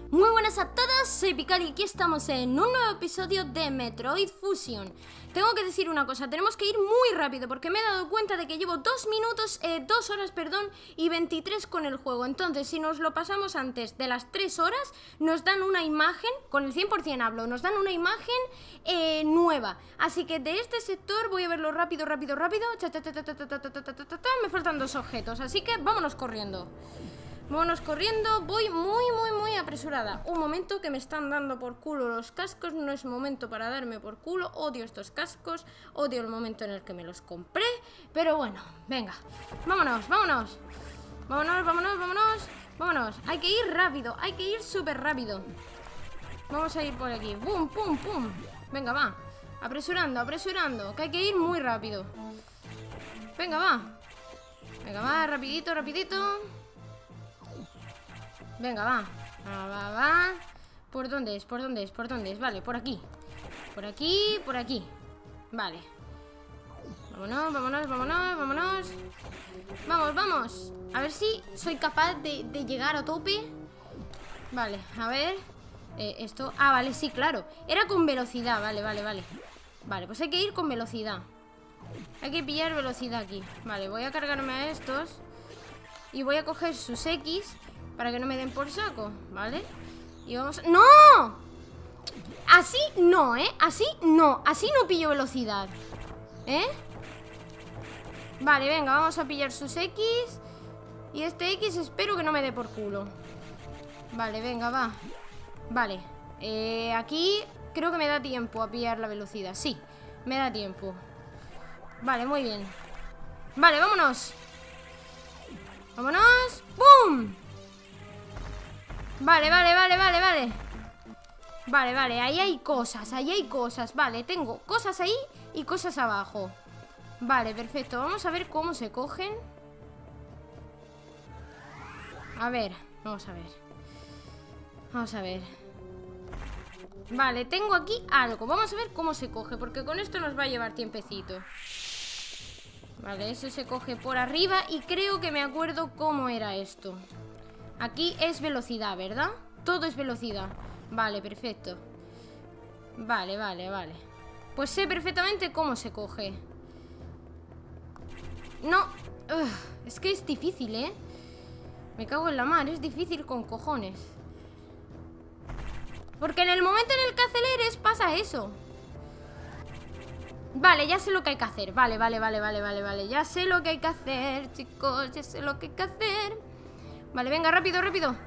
Muy buenas a todos, soy Picari y aquí estamos en un nuevo episodio de Metroid Fusion. Tengo que decir una cosa, tenemos que ir muy rápido porque me he dado cuenta de que llevo 2 horas y 23 con el juego. Entonces, si nos lo pasamos antes de las 3 horas, nos dan una imagen, con el 100% hablo, nos dan una imagen nueva. Así que de este sector voy a verlo rápido. Me faltan 2 objetos, así que vámonos corriendo. Vámonos corriendo, voy muy apresurada. Un momento que me están dando por culo los cascos. No es momento para darme por culo. Odio estos cascos, odio el momento en el que me los compré. Pero bueno, venga, vámonos. Vámonos, hay que ir rápido, hay que ir súper rápido. Vamos a ir por aquí, pum. Venga, va, apresurando, que hay que ir muy rápido. Venga, va, rapidito. Venga, va. ¿Por dónde es? Vale, por aquí. Por aquí. Vale. Vámonos. Vamos. A ver si soy capaz de llegar a tope. Vale, a ver. Esto... Ah, vale, sí, claro. Era con velocidad, vale. Vale, pues hay que ir con velocidad. Hay que pillar velocidad aquí. Vale, voy a cargarme a estos y voy a coger sus X para que no me den por saco, ¿vale? Y vamos... ¡No! Así no, ¿eh? Así no pillo velocidad, ¿eh? Vale, venga, vamos a pillar sus X. Y este X espero que no me dé por culo. Vale, venga, va. Vale, aquí creo que me da tiempo a pillar la velocidad. Sí, me da tiempo. Vale, muy bien. Vale, vámonos. ¡Pum! Vale, ahí hay cosas, vale, tengo cosas ahí y cosas abajo. Vale, perfecto, vamos a ver cómo se cogen. A ver, vamos a ver. Vale, tengo aquí algo, vamos a ver cómo se coge, porque con esto nos va a llevar tiempecito. Vale, eso se coge por arriba y creo que me acuerdo cómo era esto. Aquí es velocidad, ¿verdad? Todo es velocidad. Vale, perfecto. Vale. Pues sé perfectamente cómo se coge. No. Es que es difícil, ¿eh? Me cago en la mar, es difícil con cojones. Porque en el momento en el que aceleres pasa eso. Vale, ya sé lo que hay que hacer. Vale. Ya sé lo que hay que hacer, chicos. Ya sé lo que hay que hacer. Vale, venga, rápido.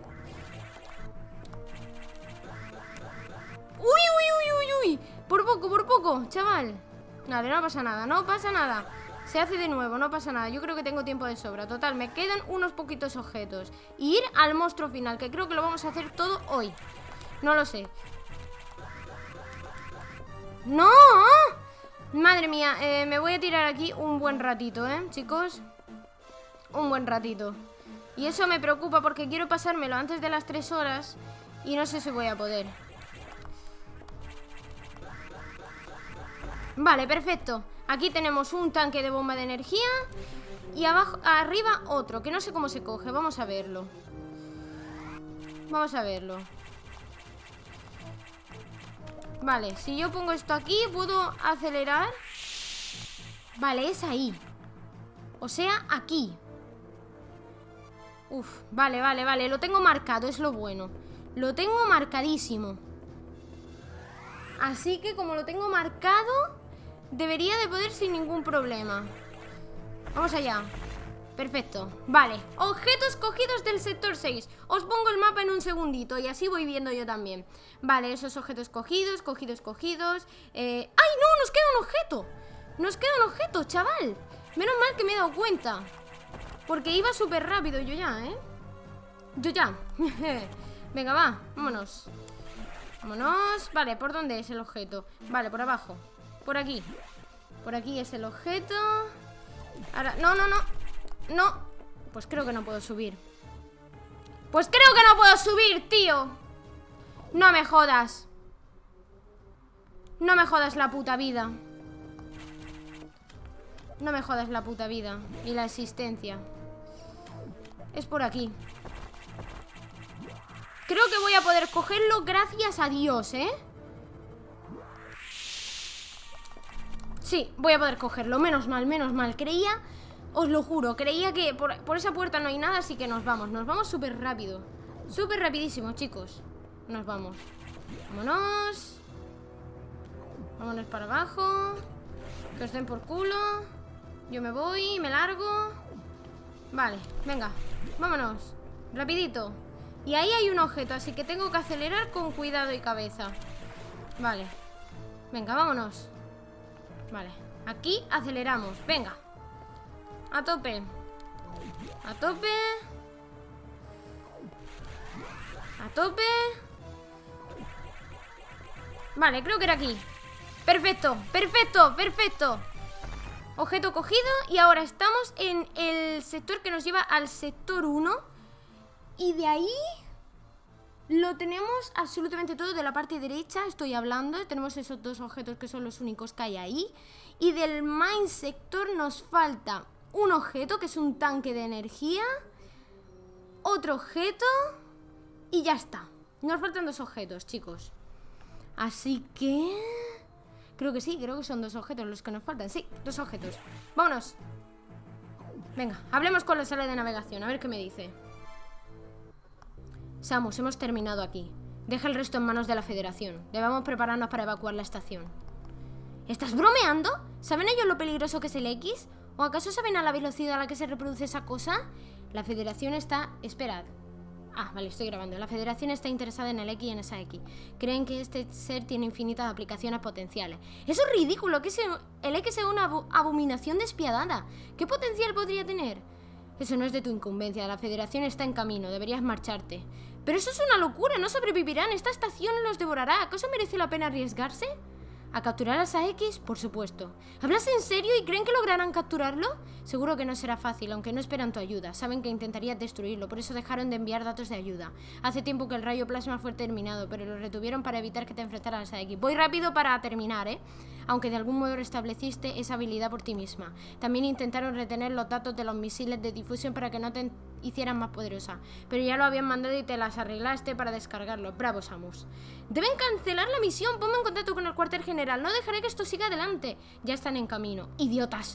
Uy. Por poco, chaval. Vale, no pasa nada. Se hace de nuevo, no pasa nada. Yo creo que tengo tiempo de sobra. Total, me quedan unos poquitos objetos. Y ir al monstruo final, que creo que lo vamos a hacer todo hoy. No lo sé. ¡No! Madre mía, me voy a tirar aquí un buen ratito, chicos. Un buen ratito. Y eso me preocupa porque quiero pasármelo antes de las 3 horas y no sé si voy a poder. Vale, perfecto. Aquí tenemos un tanque de bomba de energía y arriba otro, que no sé cómo se coge. Vamos a verlo. Vale, si yo pongo esto aquí, ¿puedo acelerar? Vale, es ahí. O sea, aquí. Uf, vale. Lo tengo marcado, es lo bueno. Lo tengo marcadísimo. Así que como lo tengo marcado, debería de poder sin ningún problema. Vamos allá. Perfecto, vale. Objetos cogidos del sector 6. Os pongo el mapa en un segundito y así voy viendo yo también. Vale, esos objetos cogidos. ¡Ay, no! Nos queda un objeto, chaval. Menos mal que me he dado cuenta, porque iba súper rápido yo ya. Venga, va, vámonos. Vale, ¿por dónde es el objeto? Vale, por abajo. Por aquí es el objeto. Ahora, no. Pues creo que no puedo subir. Tío. No me jodas la puta vida. Y la existencia. Es por aquí. Creo que voy a poder cogerlo gracias a Dios, ¿eh? Sí, voy a poder cogerlo. Menos mal, menos mal. Creía, os lo juro, creía que por esa puerta no hay nada, así que nos vamos. Nos vamos súper rápido. Súper rapidísimo, chicos. Nos vamos. Vámonos. Vámonos para abajo. Que os den por culo. Yo me voy, me largo. Vale, venga, vámonos. Rapidito. Y ahí hay un objeto, así que tengo que acelerar con cuidado y cabeza. Vale. Venga, vámonos. Vale, aquí aceleramos, venga. A tope. A tope. A tope. Vale, creo que era aquí. Perfecto, perfecto, perfecto. Objeto cogido. Y ahora estamos en el sector que nos lleva al sector 1. Y de ahí lo tenemos absolutamente todo. De la parte derecha estoy hablando. Tenemos esos dos objetos que son los únicos que hay ahí. Y del main sector nos falta un objeto que es un tanque de energía. Otro objeto. Y ya está. Nos faltan dos objetos, chicos. Así que... creo que sí, creo que son dos objetos los que nos faltan. Sí, dos objetos. Vámonos. Venga, hablemos con la sala de navegación. A ver qué me dice. Samus, hemos terminado aquí. Deja el resto en manos de la Federación. Debemos prepararnos para evacuar la estación. ¿Estás bromeando? ¿Saben ellos lo peligroso que es el X? ¿O acaso saben a la velocidad a la que se reproduce esa cosa? La Federación está... Esperad. Ah, vale, estoy grabando. La Federación está interesada en el X y en esa X. Creen que este ser tiene infinitas aplicaciones potenciales. ¡Eso es ridículo! Que el X es una abominación despiadada. ¿Qué potencial podría tener? Eso no es de tu incumbencia. La Federación está en camino. Deberías marcharte. Pero eso es una locura. No sobrevivirán. Esta estación los devorará. ¿Acaso merece la pena arriesgarse? ¿A capturar a esa X? Por supuesto. ¿Hablas en serio y creen que lograrán capturarlo? Seguro que no será fácil, aunque no esperan tu ayuda. Saben que intentarías destruirlo, por eso dejaron de enviar datos de ayuda. Hace tiempo que el rayo plasma fue terminado, pero lo retuvieron para evitar que te enfrentaras a esa X. Voy rápido para terminar, ¿eh? Aunque de algún modo restableciste esa habilidad por ti misma. También intentaron retener los datos de los misiles de difusión para que no te hicieran más poderosa. Pero ya lo habían mandado y te las arreglaste para descargarlo. Bravo, Samus. Deben cancelar la misión. Ponme en contacto con el cuartel general. No dejaré que esto siga adelante. Ya están en camino. ¡Idiotas!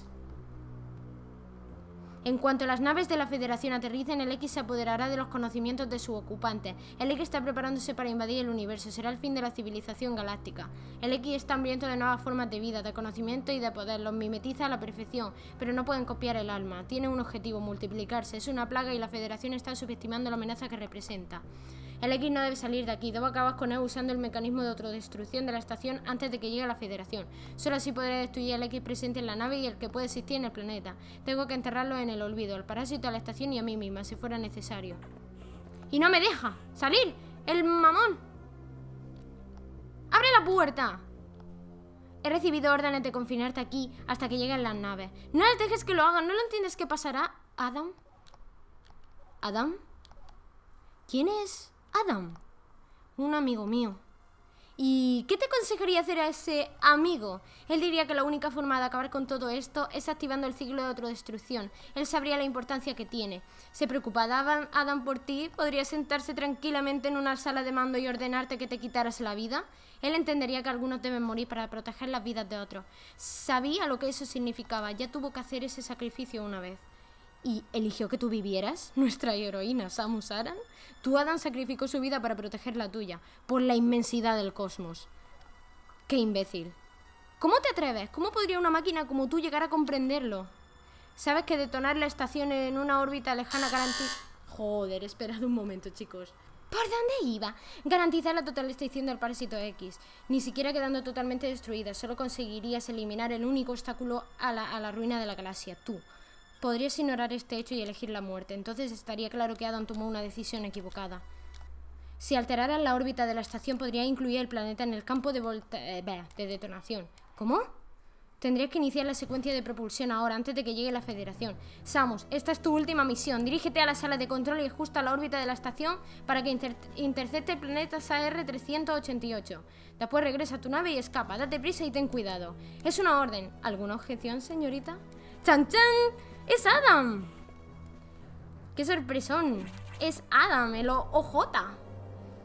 En cuanto las naves de la Federación aterricen, el X se apoderará de los conocimientos de su ocupante. El X está preparándose para invadir el universo. Será el fin de la civilización galáctica. El X está hambriento de nuevas formas de vida, de conocimiento y de poder. Los mimetiza a la perfección, pero no pueden copiar el alma. Tiene un objetivo, multiplicarse. Es una plaga y la Federación está subestimando la amenaza que representa. El X no debe salir de aquí. Debo acabar con él usando el mecanismo de autodestrucción de la estación antes de que llegue a la Federación. Solo así podré destruir el X presente en la nave y el que puede existir en el planeta. Tengo que enterrarlo en el olvido, al parásito, a la estación y a mí misma, si fuera necesario. ¡Y no me deja salir! ¡El mamón! ¡Abre la puerta! He recibido órdenes de confinarte aquí hasta que lleguen las naves. No les dejes que lo hagan. ¿No lo entiendes qué pasará? ¿Adam? ¿Adam? ¿Quién es Adam? Un amigo mío. ¿Y qué te aconsejaría hacer a ese amigo? Él diría que la única forma de acabar con todo esto es activando el ciclo de autodestrucción. Él sabría la importancia que tiene. ¿Se preocupa Adam por ti? ¿Podría sentarse tranquilamente en una sala de mando y ordenarte que te quitaras la vida? Él entendería que algunos deben morir para proteger las vidas de otros. Sabía lo que eso significaba. Ya tuvo que hacer ese sacrificio una vez. ¿Y eligió que tú vivieras? Nuestra heroína, Samus Aran. Tu Adam sacrificó su vida para proteger la tuya, por la inmensidad del cosmos. ¡Qué imbécil! ¿Cómo te atreves? ¿Cómo podría una máquina como tú llegar a comprenderlo? ¿Sabes que detonar la estación en una órbita lejana garantiza... Joder, esperad un momento, chicos. ¿Por dónde iba? Garantizar la total extinción del parásito X. Ni siquiera quedando totalmente destruida. Solo conseguirías eliminar el único obstáculo a la ruina de la galaxia, tú. Podrías ignorar este hecho y elegir la muerte. Entonces estaría claro que Adam tomó una decisión equivocada. Si alteraran la órbita de la estación, podría incluir el planeta en el campo de detonación. ¿Cómo? Tendrías que iniciar la secuencia de propulsión ahora, antes de que llegue la Federación. Samus, esta es tu última misión. Dirígete a la sala de control y ajusta la órbita de la estación para que intercepte el planeta SAR-388. Después regresa a tu nave y escapa. Date prisa y ten cuidado. Es una orden. ¿Alguna objeción, señorita? ¡Chan, chan! ¡Es Adam! ¡Qué sorpresón! Es Adam, el OJ.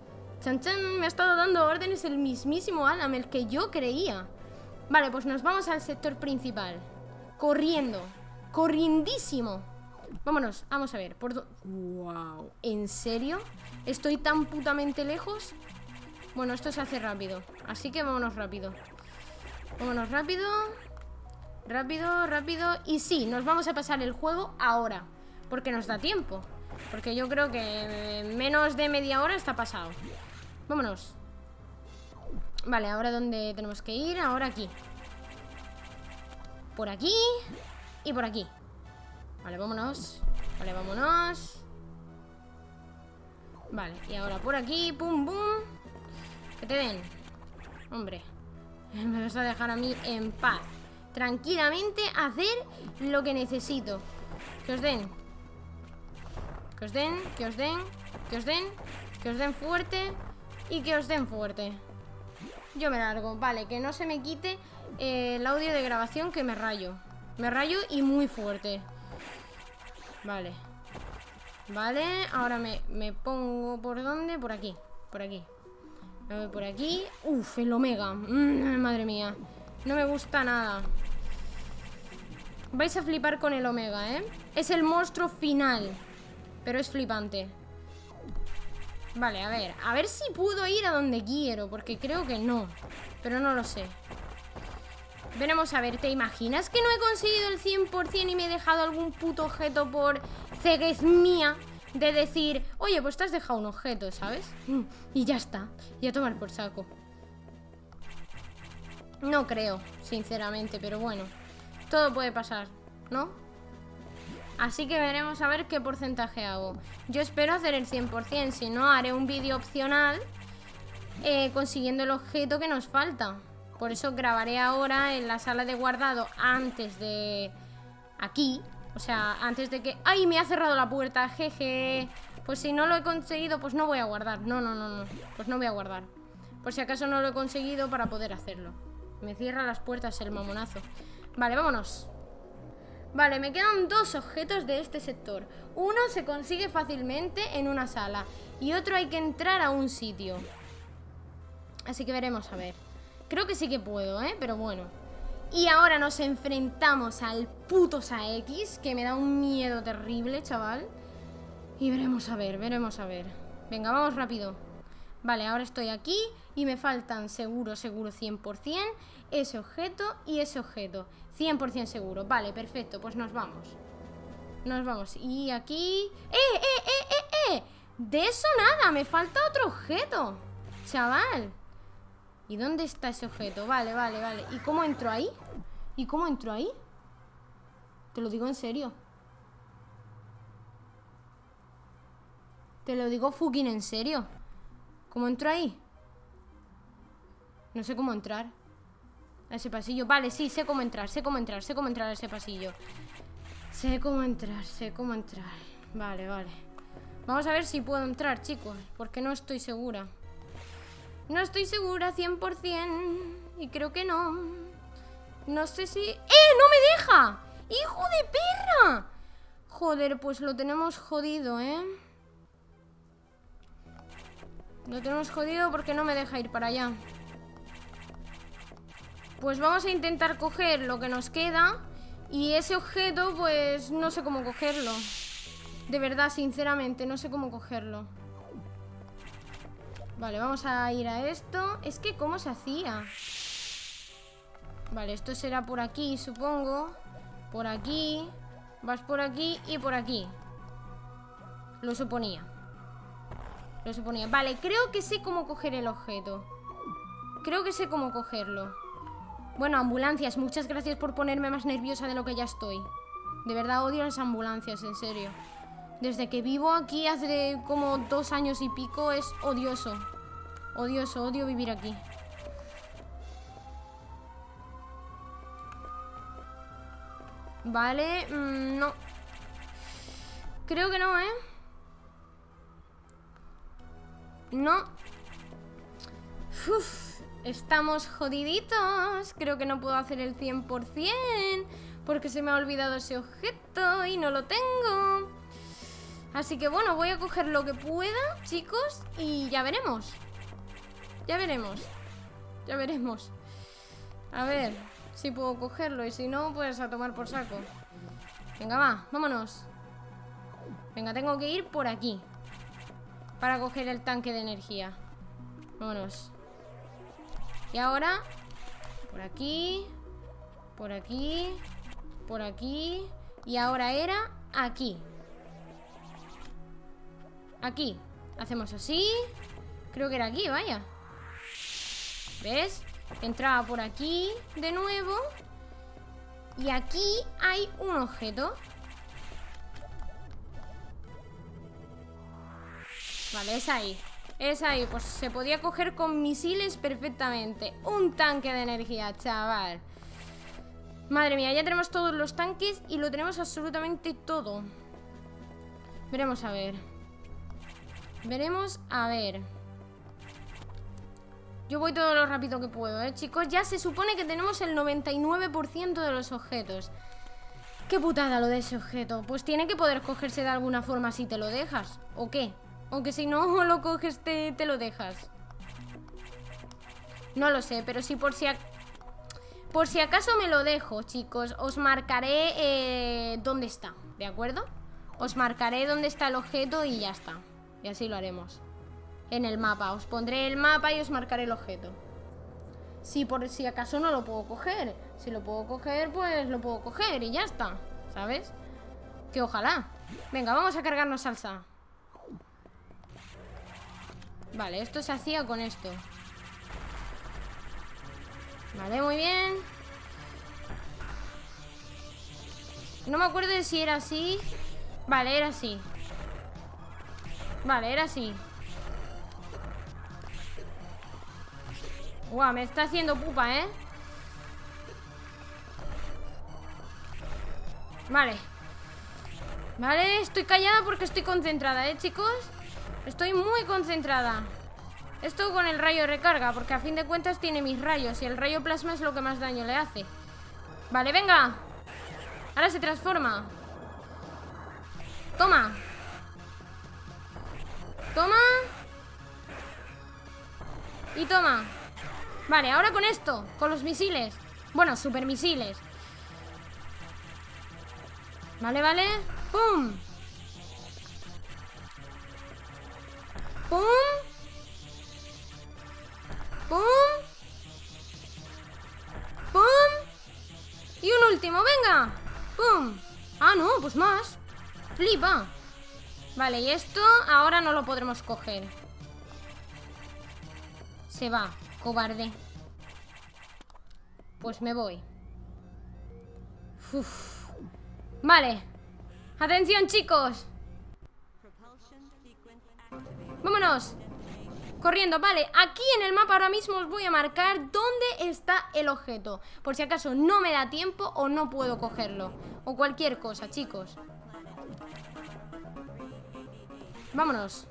Chan, chan, me ha estado dando órdenes el mismísimo Alam, el que yo creía. Vale, pues nos vamos al sector principal. Corriendo. Corriendísimo. Vámonos, vamos a ver. Wow, ¿en serio? ¿Estoy tan putamente lejos? Bueno, esto se hace rápido, así que vámonos rápido. Vámonos rápido. Rápido, rápido. Y sí, nos vamos a pasar el juego ahora, porque nos da tiempo. Porque yo creo que menos de media hora está pasado. Vámonos. Vale, ahora ¿dónde tenemos que ir? Ahora aquí. Por aquí y por aquí. Vale, vámonos. Vale, vámonos. Vale, y ahora por aquí. Pum, pum. Que te den. Hombre, me vas a dejar a mí en paz. Tranquilamente hacer lo que necesito. Que os den. Que os den, que os den, que os den. Que os den fuerte. Y que os den fuerte. Yo me largo, vale, que no se me quite el audio de grabación, que me rayo. Me rayo y muy fuerte. Vale. Vale, ahora me pongo ¿por dónde? Por aquí, por aquí. Me voy por aquí. Uf, el Omega. Madre mía, no me gusta nada. Vais a flipar con el Omega, ¿eh? Es el monstruo final, pero es flipante. Vale, a ver si puedo ir a donde quiero, porque creo que no, pero no lo sé. Veremos a ver. ¿Te imaginas que no he conseguido el 100% y me he dejado algún puto objeto por ceguez mía? De decir, oye, pues te has dejado un objeto, ¿sabes? Y ya está, y a tomar por saco. No creo, sinceramente, pero bueno, todo puede pasar, ¿no? Así que veremos a ver qué porcentaje hago. Yo espero hacer el 100%, si no haré un vídeo opcional consiguiendo el objeto que nos falta. Por eso grabaré ahora en la sala de guardado antes de... aquí, o sea, antes de que... ¡Ay, me ha cerrado la puerta! Jeje. Pues si no lo he conseguido, pues no voy a guardar. No, pues no voy a guardar. Por si acaso no lo he conseguido para poder hacerlo. Me cierra las puertas el mamonazo. Vale, vámonos. Vale, me quedan dos objetos de este sector. Uno se consigue fácilmente en una sala y otro hay que entrar a un sitio. Así que veremos a ver. Creo que sí que puedo, pero bueno. Y ahora nos enfrentamos al puto Saekis, que me da un miedo terrible, chaval. Y veremos a ver, veremos a ver. Venga, vamos rápido. Vale, ahora estoy aquí y me faltan seguro 100% ese objeto y ese objeto. 100% seguro. Vale, perfecto, pues nos vamos. Nos vamos. Y aquí... ¡Eh! De eso nada, me falta otro objeto, chaval. ¿Y dónde está ese objeto? Vale. ¿Y cómo entro ahí? ¿Y cómo entro ahí? Te lo digo en serio. Te lo digo fucking en serio. ¿Cómo entro ahí? No sé cómo entrar a ese pasillo. Vale, sí, sé cómo entrar a ese pasillo. Sé cómo entrar. Vale. Vamos a ver si puedo entrar, chicos, porque no estoy segura. No estoy segura 100%. Y creo que no. No sé si... ¡No me deja! ¡Hijo de perra! Joder, pues lo tenemos jodido, Lo tenemos jodido porque no me deja ir para allá. Pues vamos a intentar coger lo que nos queda. Y ese objeto, pues no sé cómo cogerlo. De verdad, sinceramente, no sé cómo cogerlo. Vale, vamos a ir a esto. Es que, ¿cómo se hacía? Vale, esto será por aquí, supongo. Por aquí. Vas por aquí y por aquí. Lo suponía. Vale, creo que sé cómo coger el objeto. Creo que sé cómo cogerlo. Bueno, ambulancias, muchas gracias por ponerme más nerviosa de lo que ya estoy. De verdad odio las ambulancias, en serio. Desde que vivo aquí hace como 2 años y pico es odioso. Odio vivir aquí. Vale, no. Creo que no, No. Estamos jodiditos. Creo que no puedo hacer el 100% porque se me ha olvidado ese objeto y no lo tengo. Así que bueno, voy a coger lo que pueda, chicos, y ya veremos. Ya veremos. Ya veremos. A ver si puedo cogerlo. Y si no, pues a tomar por saco. Venga, va, vámonos. Venga, tengo que ir por aquí para coger el tanque de energía. Vámonos. Y ahora por aquí, por aquí, por aquí. Y ahora era aquí. Aquí. Hacemos así. Creo que era aquí, vaya. ¿Ves? Entraba por aquí de nuevo. Y aquí hay un objeto. Vale, es ahí. Es ahí, pues se podía coger con misiles perfectamente. Un tanque de energía, chaval. Madre mía, ya tenemos todos los tanques y lo tenemos absolutamente todo. Veremos a ver. Veremos a ver. Yo voy todo lo rápido que puedo, chicos. Ya se supone que tenemos el 99% de los objetos. Qué putada lo de ese objeto. Pues tiene que poder cogerse de alguna forma si te lo dejas. ¿O qué? Aunque si no lo coges te lo dejas. No lo sé, pero si por si acaso me lo dejo, chicos, os marcaré dónde está, ¿de acuerdo? Os marcaré dónde está el objeto y ya está. Y así lo haremos. En el mapa, os pondré el mapa y os marcaré el objeto. Si por si acaso no lo puedo coger. Si lo puedo coger, pues lo puedo coger y ya está, ¿sabes? Que ojalá. Venga, vamos a cargarnos salsa. Vale, esto se hacía con esto. Vale, muy bien. No me acuerdo de si era así. Vale, era así. Vale, era así. Guau, me está haciendo pupa, ¿eh? Vale. Vale, estoy callada porque estoy concentrada, chicos. Estoy muy concentrada. Esto con el rayo recarga, porque a fin de cuentas tiene mis rayos. Y el rayo plasma es lo que más daño le hace. Vale, venga. Ahora se transforma. Toma. Toma. Y toma. Vale, ahora con esto, con los misiles. Bueno, supermisiles. Vale, vale. ¡Pum! ¡Pum! ¡Pum! ¡Pum! Y un último, venga. ¡Pum! Ah, no, pues más. Flipa. Vale, y esto ahora no lo podremos coger. Se va, cobarde. Pues me voy. Uf. Vale. Atención, chicos. Vámonos. Corriendo, vale. Aquí en el mapa ahora mismo os voy a marcar dónde está el objeto. Por si acaso no me da tiempo o no puedo cogerlo. O cualquier cosa, chicos. Vámonos.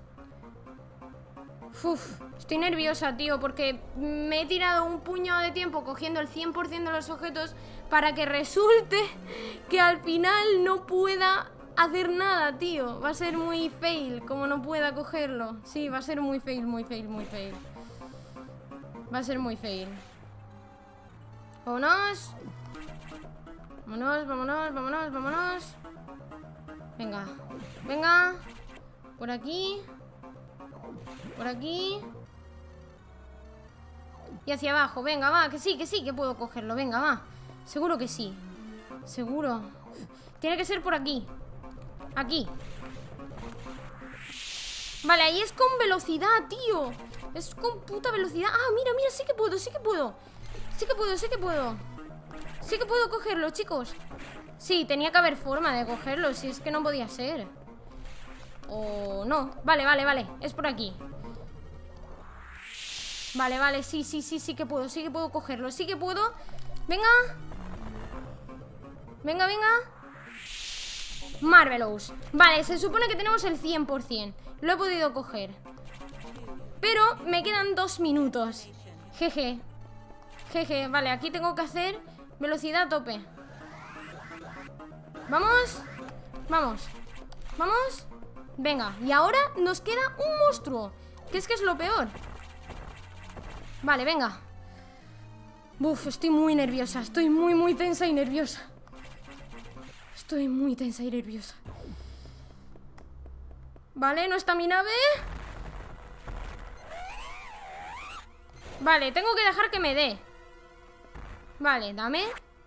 Uf, estoy nerviosa, tío, porque me he tirado un puñado de tiempo cogiendo el 100% de los objetos para que resulte que al final no pueda hacer nada, tío. Va a ser muy fail, como no pueda cogerlo. Sí, va a ser muy fail, muy fail, muy fail. Va a ser muy fail. Vámonos. Vámonos, vámonos, vámonos, vámonos. Venga, venga. Por aquí. Por aquí. Y hacia abajo, venga, va, que sí, que puedo cogerlo. Venga, va, seguro que sí. Seguro. Tiene que ser por aquí. Aquí. Vale, ahí es con velocidad, tío. Es con puta velocidad. Ah, mira, mira, sí que puedo, sí que puedo. Sí que puedo, sí que puedo. Sí que puedo cogerlo, chicos. Sí, tenía que haber forma de cogerlo. Si es que no podía ser. O no, vale, vale, vale. Es por aquí. Vale, vale, sí, sí, sí, sí que puedo cogerlo. Sí que puedo. Venga. Venga, venga. Marvelous. Vale, se supone que tenemos el 100%. Lo he podido coger. Pero me quedan 2 minutos. Jeje. Jeje, vale, aquí tengo que hacer velocidad a tope. Vamos. Vamos. Vamos. Venga, y ahora nos queda un monstruo. Que es lo peor. Vale, venga. Uf, estoy muy nerviosa. Estoy muy tensa y nerviosa. Estoy muy tensa y nerviosa. Vale, no está mi nave. Vale, tengo que dejar que me dé. Vale, dame.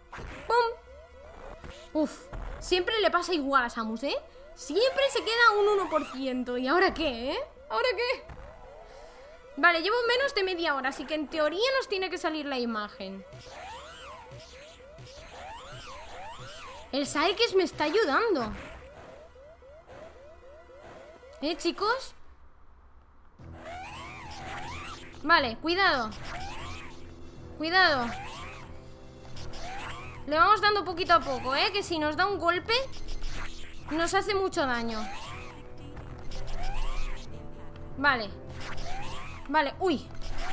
¡Pum! Uf, siempre le pasa igual a Samus, ¿eh? Siempre se queda un 1%. ¿Y ahora qué, eh? ¿Ahora qué? Vale, llevo menos de media hora, así que en teoría nos tiene que salir la imagen. El Saekis me está ayudando. Chicos. Vale, cuidado. Cuidado. Le vamos dando poquito a poco, que si nos da un golpe nos hace mucho daño. Vale. Vale, uy.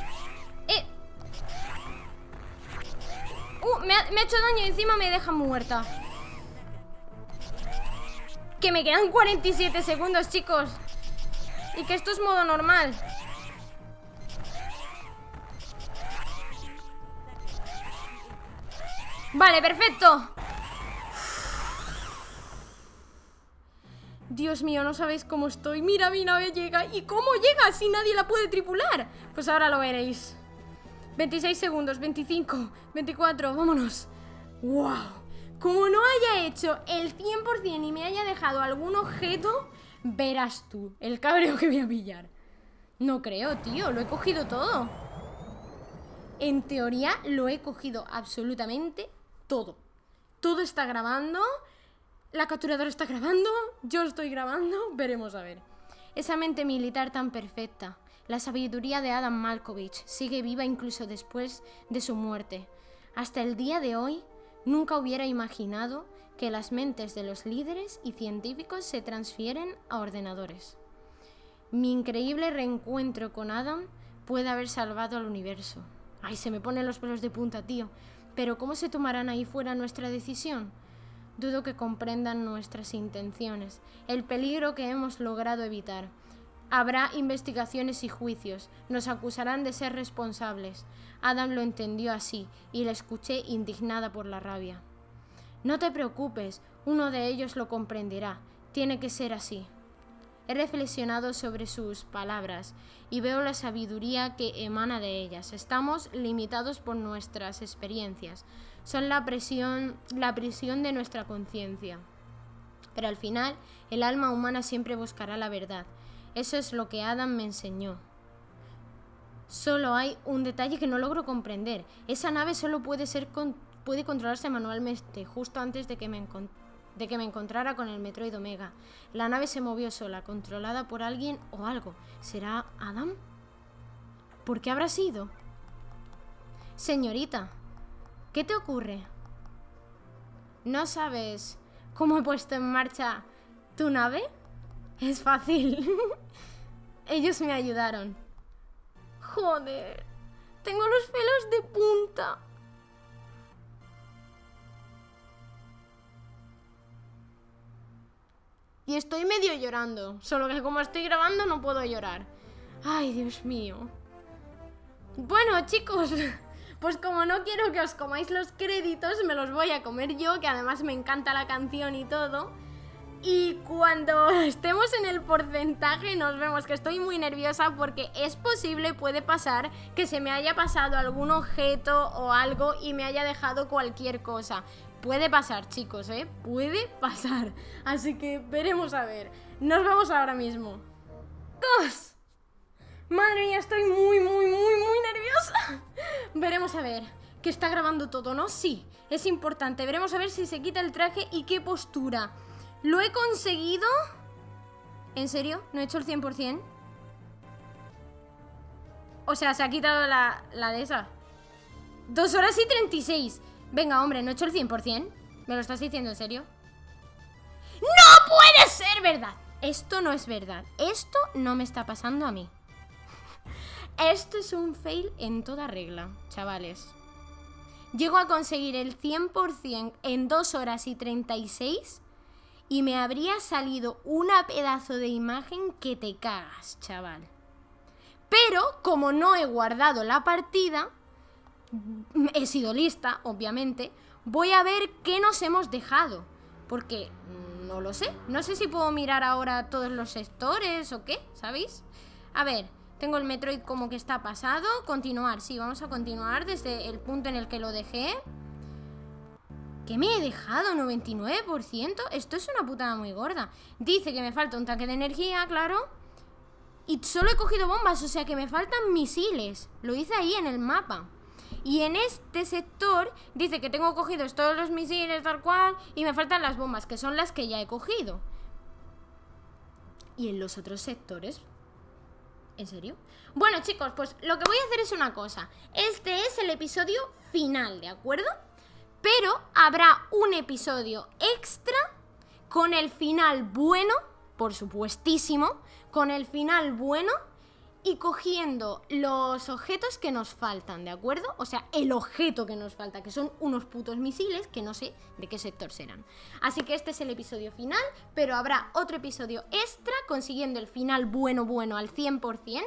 Me ha hecho daño y encima me deja muerta. Que me quedan 47 segundos, chicos. Y que esto es modo normal. Vale, perfecto. Dios mío, no sabéis cómo estoy. Mira, mi nave llega. ¿Y cómo llega si nadie la puede tripular? Pues ahora lo veréis. 26 segundos, 25, 24, vámonos. ¡Wow! Como no haya hecho el 100% y me haya dejado algún objeto, verás tú el cabreo que voy a pillar. No creo, tío, lo he cogido todo. En teoría lo he cogido absolutamente todo. Todo está grabando. La capturadora está grabando. Yo estoy grabando. Veremos a ver. Esa mente militar tan perfecta. La sabiduría de Adam Malkovich sigue viva incluso después de su muerte. Hasta el día de hoy, nunca hubiera imaginado que las mentes de los líderes y científicos se transfieren a ordenadores. Mi increíble reencuentro con Adam puede haber salvado al universo. Ay, se me ponen los pelos de punta, tío. Pero ¿cómo se tomarán ahí fuera nuestra decisión? Dudo que comprendan nuestras intenciones, el peligro que hemos logrado evitar. Habrá investigaciones y juicios, nos acusarán de ser responsables. Adam lo entendió así y la escuché indignada por la rabia. No te preocupes, uno de ellos lo comprenderá, tiene que ser así. He reflexionado sobre sus palabras y veo la sabiduría que emana de ellas. Estamos limitados por nuestras experiencias, son la prisión de nuestra conciencia. Pero al final, el alma humana siempre buscará la verdad. Eso es lo que Adam me enseñó. Solo hay un detalle que no logro comprender. Esa nave solo puede controlarse manualmente, justo antes de que me encontrara con el Metroid Omega. La nave se movió sola, controlada por alguien o algo. ¿Será Adam? ¿Por qué habrá sido? Señorita, ¿qué te ocurre? ¿No sabes cómo he puesto en marcha tu nave? Es fácil. Ellos me ayudaron. Joder, tengo los pelos de punta. Y estoy medio llorando. Solo que como estoy grabando no puedo llorar. Ay, Dios mío. Bueno, chicos, pues como no quiero que os comáis los créditos, me los voy a comer yo, que además me encanta la canción y todo. Y cuando estemos en el porcentaje nos vemos, que estoy muy nerviosa porque es posible, puede pasar, que se me haya pasado algún objeto o algo y me haya dejado cualquier cosa. Puede pasar, chicos, puede pasar. Así que veremos a ver. Nos vemos ahora mismo. ¡Dos! Madre mía, estoy muy nerviosa. Veremos a ver. Que está grabando todo, ¿no? Sí, es importante. Veremos a ver si se quita el traje y qué postura. ¿Lo he conseguido? ¿En serio? ¿No he hecho el 100%? O sea, se ha quitado la de esa. 2 horas y 36. Venga, hombre, ¿no he hecho el 100%? ¿Me lo estás diciendo en serio? ¡No puede ser verdad! Esto no es verdad. Esto no me está pasando a mí. Esto es un fail en toda regla, chavales. Llego a conseguir el 100% en 2 horas y 36 y me habría salido una pedazo de imagen que te cagas, chaval. Pero como no he guardado la partida, he sido lista, obviamente, voy a ver qué nos hemos dejado. Porque no lo sé. No sé si puedo mirar ahora todos los sectores o qué, ¿sabéis? A ver, tengo el Metroid como que está pasado. Continuar, sí, vamos a continuar desde el punto en el que lo dejé. ¿Qué me he dejado? ¿99%? Esto es una putada muy gorda. Dice que me falta un tanque de energía, claro. Y solo he cogido bombas, o sea que me faltan misiles. Lo hice ahí en el mapa. Y en este sector dice que tengo cogidos todos los misiles tal cual y me faltan las bombas, que son las que ya he cogido. ¿Y en los otros sectores? ¿En serio? Bueno, chicos, pues lo que voy a hacer es una cosa. Este es el episodio final, ¿de acuerdo? Pero habrá un episodio extra con el final bueno, por supuestísimo, con el final bueno y cogiendo los objetos que nos faltan, ¿de acuerdo? O sea, el objeto que nos falta, que son unos putos misiles que no sé de qué sector serán. Así que este es el episodio final, pero habrá otro episodio extra consiguiendo el final bueno al 100%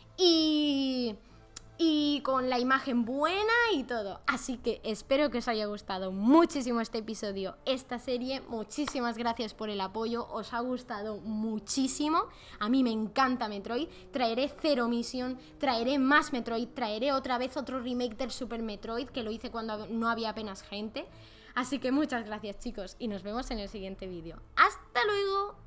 y con la imagen buena y todo. Así que espero que os haya gustado muchísimo este episodio, esta serie. Muchísimas gracias por el apoyo, os ha gustado muchísimo. A mí me encanta Metroid. Traeré Zero Mission, traeré más Metroid, traeré otra vez otro remake del Super Metroid, que lo hice cuando no había apenas gente. Así que muchas gracias, chicos, y nos vemos en el siguiente vídeo. ¡Hasta luego!